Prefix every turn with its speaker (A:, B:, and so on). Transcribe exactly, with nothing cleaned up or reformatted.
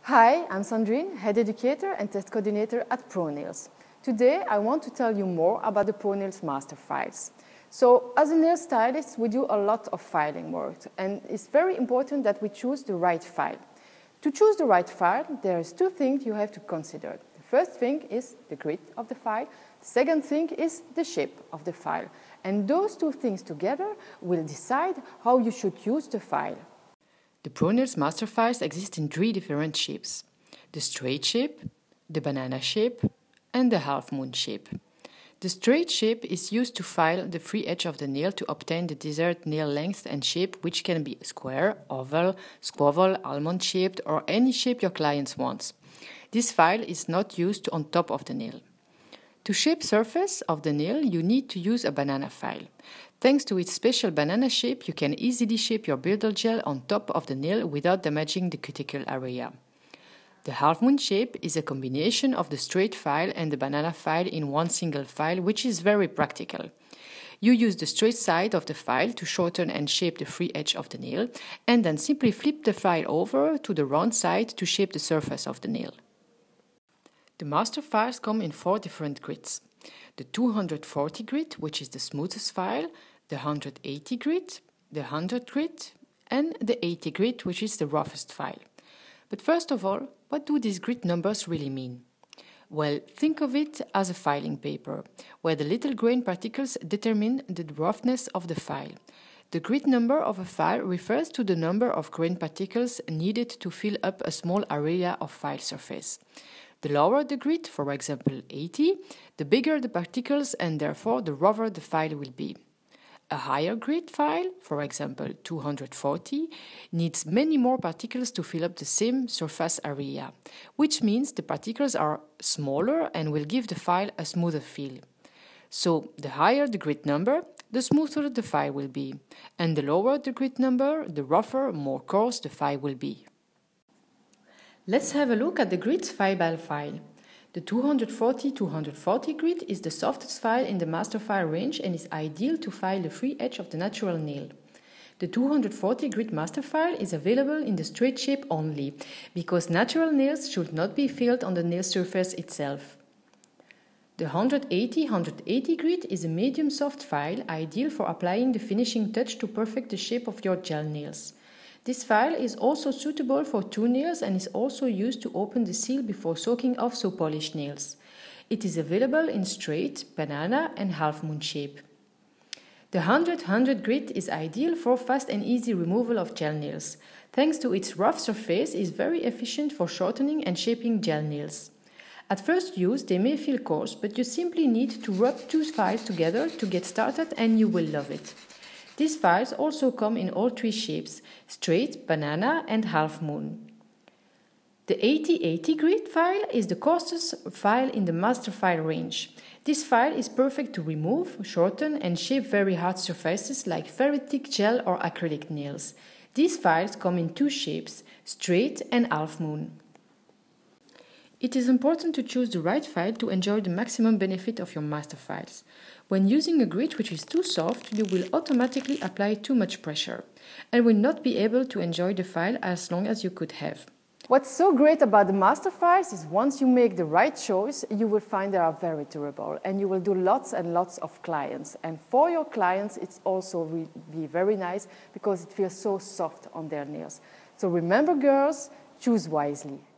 A: Hi, I'm Sandrine, Head Educator and Test Coordinator at ProNails. Today I want to tell you more about the ProNails master files. So as a nail stylist, we do a lot of filing work, and it's very important that we choose the right file. To choose the right file, there's two things you have to consider. The first thing is the grid of the file. The second thing is the shape of the file. And those two things together will decide how you should use the file.
B: The ProNails master files exist in three different shapes: the straight shape, the banana shape, and the half moon shape. The straight shape is used to file the free edge of the nail to obtain the desired nail length and shape, which can be square, oval, squoval, almond-shaped, or any shape your client wants. This file is not used on top of the nail. To shape surface of the nail, you need to use a banana file. Thanks to its special banana shape, you can easily shape your builder gel on top of the nail without damaging the cuticle area. The half moon shape is a combination of the straight file and the banana file in one single file, which is very practical. You use the straight side of the file to shorten and shape the free edge of the nail, and then simply flip the file over to the round side to shape the surface of the nail. The master files come in four different grids: the two hundred forty grid, which is the smoothest file, the one hundred eighty grid, the one hundred grid, and the eighty grid, which is the roughest file. But first of all, what do these grid numbers really mean? Well, think of it as a filing paper, where the little grain particles determine the roughness of the file. The grid number of a file refers to the number of grain particles needed to fill up a small area of file surface. The lower the grid, for example eighty, the bigger the particles and therefore the rougher the file will be. A higher grid file, for example two hundred forty, needs many more particles to fill up the same surface area, which means the particles are smaller and will give the file a smoother feel. So the higher the grid number, the smoother the file will be, and the lower the grid number, the rougher, more coarse the file will be. Let's have a look at the grids file by file. The two hundred forty two hundred forty grid is the softest file in the master file range and is ideal to file the free edge of the natural nail. The two hundred forty grid master file is available in the straight shape only, because natural nails should not be filled on the nail surface itself. The one hundred eighty one hundred eighty grid is a medium soft file, ideal for applying the finishing touch to perfect the shape of your gel nails. This file is also suitable for two nails and is also used to open the seal before soaking off so polished nails. It is available in straight, banana and half moon shape. The one hundred one hundred grid is ideal for fast and easy removal of gel nails. Thanks to its rough surface, it is very efficient for shortening and shaping gel nails. At first use, they may feel coarse, but you simply need to rub two files together to get started and you will love it. These files also come in all three shapes: straight, banana and half moon. The eighty eighty grid file is the coarsest file in the master file range. This file is perfect to remove, shorten and shape very hard surfaces like very thick gel or acrylic nails. These files come in two shapes: straight and half moon. It is important to choose the right file to enjoy the maximum benefit of your master files. When using a grid which is too soft, you will automatically apply too much pressure and will not be able to enjoy the file as long as you could have.
A: What's so great about the master files is once you make the right choice, you will find they are very durable and you will do lots and lots of clients. And for your clients, it's also will be very nice because it feels so soft on their nails. So remember, girls, choose wisely.